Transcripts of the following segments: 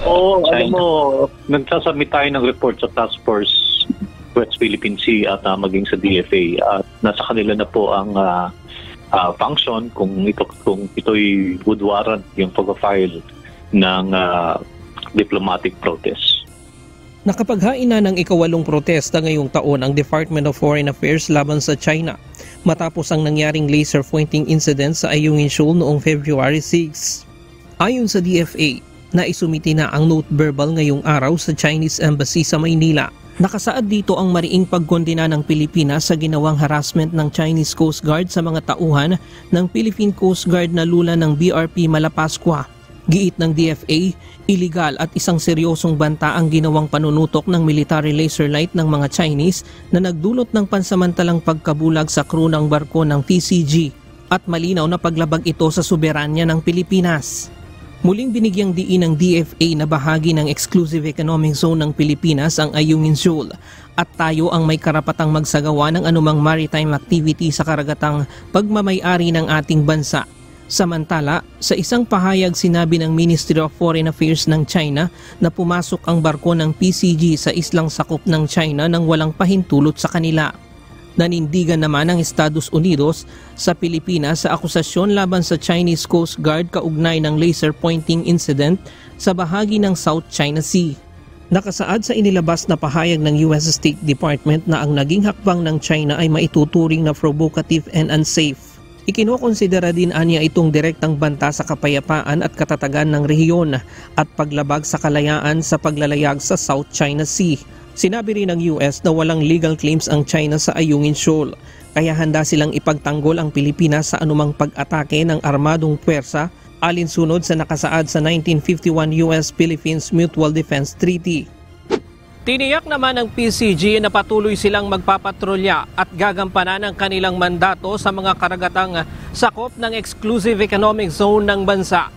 Oo, alam China? mo, nagsasubmit tayo ng report sa Task Force West Philippine Sea at maging sa DFA. At nasa kanila na po ang function kung ito'y would warrant yung pag-file ng diplomatic protest. Nakapaghain na ng ikawalong protesta ngayong taon ang Department of Foreign Affairs laban sa China matapos ang nangyaring laser pointing incident sa Ayungin Shoal noong February 6. Ayon sa DFA, naisumiti na ang note verbal ngayong araw sa Chinese Embassy sa Maynila. Nakasaad dito ang mariing pagkondena ng Pilipinas sa ginawang harassment ng Chinese Coast Guard sa mga tauhan ng Philippine Coast Guard na lula ng BRP Malapascua. Giit ng DFA, iligal at isang seryosong banta ang ginawang panunutok ng military laser light ng mga Chinese na nagdulot ng pansamantalang pagkabulag sa crew ng barko ng PCG at malinaw na paglabag ito sa soberanya ng Pilipinas. Muling binigyang diin ng DFA na bahagi ng exclusive economic zone ng Pilipinas ang Ayungin Shoal at tayo ang may karapatang magsagawa ng anumang maritime activity sa karagatang pagmamay-ari ng ating bansa. Samantala, sa isang pahayag sinabi ng Ministry of Foreign Affairs ng China na pumasok ang barko ng PCG sa islang sakop ng China nang walang pahintulot sa kanila. Nanindigan naman ang Estados Unidos sa Pilipinas sa akusasyon laban sa Chinese Coast Guard kaugnay ng laser pointing incident sa bahagi ng South China Sea. Nakasaad sa inilabas na pahayag ng US State Department na ang naging hakbang ng China ay maituturing na provocative and unsafe. Ikinokonsidera din anya itong direktang banta sa kapayapaan at katatagan ng rehiyon at paglabag sa kalayaan sa paglalayag sa South China Sea. Sinabi rin ng US na walang legal claims ang China sa Ayungin Shoal, kaya handa silang ipagtanggol ang Pilipinas sa anumang pag-atake ng armadong puwersa alinsunod sa nakasaad sa 1951 US-Philippines Mutual Defense Treaty. Tiniyak naman ng PCG na patuloy silang magpapatrolya at gagampanan ang kanilang mandato sa mga karagatang sakop ng exclusive economic zone ng bansa.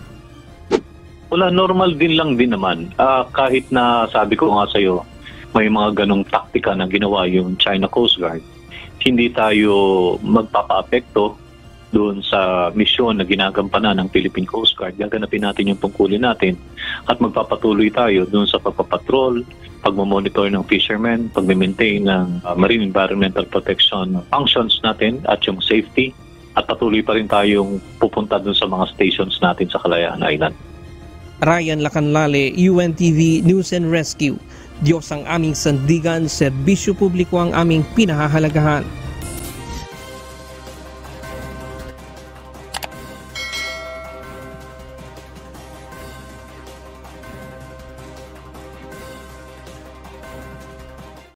Wala, normal din lang din naman. Kahit na sabi ko nga sa'yo, may mga ganong taktika na ginawa yung China Coast Guard, hindi tayo magpapa-apekto doon sa misyon na ginagampanan ng Philippine Coast Guard. Gaganapin natin yung tungkulin natin at magpapatuloy tayo doon sa pagpapatrol, pagmamonitor ng fishermen, pag-maintain ng marine environmental protection functions natin at yung safety, at patuloy pa rin tayong pupunta doon sa mga stations natin sa Kalayaan Island. Ryan Lacanlale, UNTV News and Rescue. Diyos ang aming sandigan, serbisyo publiko ang aming pinahahalagahan.